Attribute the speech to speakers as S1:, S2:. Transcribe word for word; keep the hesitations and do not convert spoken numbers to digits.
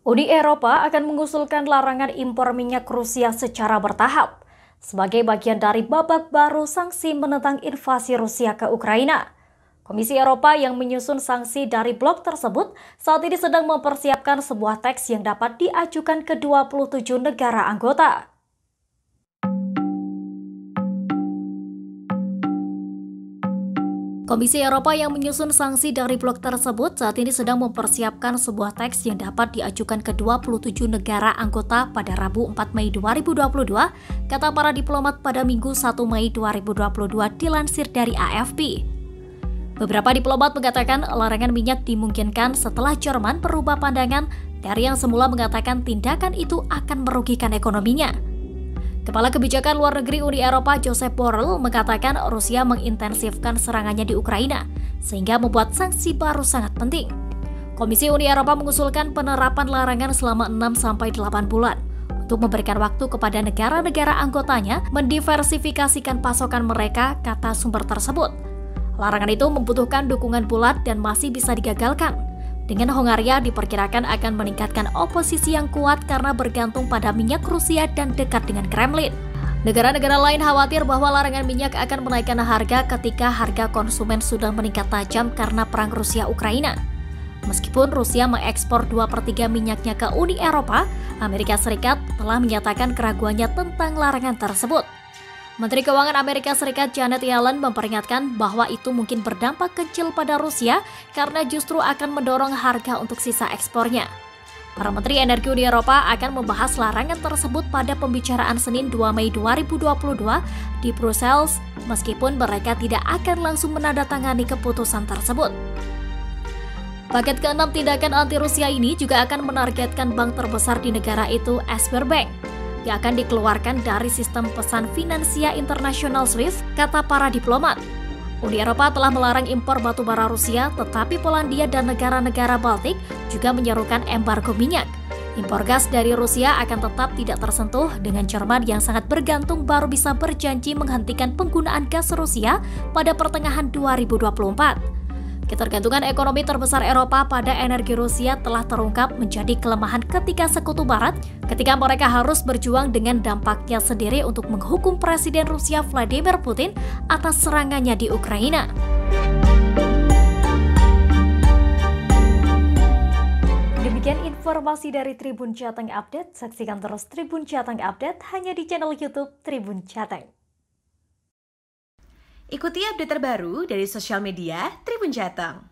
S1: Uni Eropa akan mengusulkan larangan impor minyak Rusia secara bertahap sebagai bagian dari babak baru sanksi menentang invasi Rusia ke Ukraina. Komisi Eropa yang menyusun sanksi dari blok tersebut saat ini sedang mempersiapkan sebuah teks yang dapat diajukan ke dua puluh tujuh negara anggota. Komisi Eropa yang menyusun sanksi dari blok tersebut saat ini sedang mempersiapkan sebuah teks yang dapat diajukan ke dua puluh tujuh negara anggota pada Rabu empat Mei dua ribu dua puluh dua, kata para diplomat pada Minggu satu Mei dua ribu dua puluh dua dilansir dari A F P. Beberapa diplomat mengatakan larangan minyak dimungkinkan setelah Jerman berubah pandangan dari yang semula mengatakan tindakan itu akan merugikan ekonominya. Kepala Kebijakan Luar Negeri Uni Eropa Josep Borrell mengatakan Rusia mengintensifkan serangannya di Ukraina, sehingga membuat sanksi baru sangat penting. Komisi Uni Eropa mengusulkan penerapan larangan selama enam sampai delapan bulan untuk memberikan waktu kepada negara-negara anggotanya mendiversifikasikan pasokan mereka, kata sumber tersebut. Larangan itu membutuhkan dukungan bulat dan masih bisa digagalkan. Dengan Hongaria diperkirakan akan meningkatkan oposisi yang kuat karena bergantung pada minyak Rusia dan dekat dengan Kremlin. Negara-negara lain khawatir bahwa larangan minyak akan menaikkan harga ketika harga konsumen sudah meningkat tajam karena perang Rusia-Ukraina. Meskipun Rusia mengekspor dua per tiga minyaknya ke Uni Eropa, Amerika Serikat telah menyatakan keraguannya tentang larangan tersebut. Menteri Keuangan Amerika Serikat Janet Yellen memperingatkan bahwa itu mungkin berdampak kecil pada Rusia karena justru akan mendorong harga untuk sisa ekspornya. Para Menteri Energi Uni Eropa akan membahas larangan tersebut pada pembicaraan Senin dua Mei dua ribu dua puluh dua di Brussels, meskipun mereka tidak akan langsung menandatangani keputusan tersebut. Paket keenam tindakan anti-Rusia ini juga akan menargetkan bank terbesar di negara itu, Sberbank, yang akan dikeluarkan dari sistem pesan finansial internasional SWIFT, kata para diplomat. Uni Eropa telah melarang impor batu bara Rusia, tetapi Polandia dan negara-negara Baltik juga menyerukan embargo minyak. Impor gas dari Rusia akan tetap tidak tersentuh, dengan Jerman yang sangat bergantung baru bisa berjanji menghentikan penggunaan gas Rusia pada pertengahan dua ribu dua puluh empat. Ketergantungan ekonomi terbesar Eropa pada energi Rusia telah terungkap menjadi kelemahan ketika Sekutu Barat ketika mereka harus berjuang dengan dampaknya sendiri untuk menghukum Presiden Rusia Vladimir Putin atas serangannya di Ukraina. Demikian informasi dari Tribun Jateng Update. Saksikan terus Tribun Jateng Update hanya di channel YouTube Tribun Jateng.
S2: Ikuti update terbaru dari sosial media Tribun Jateng.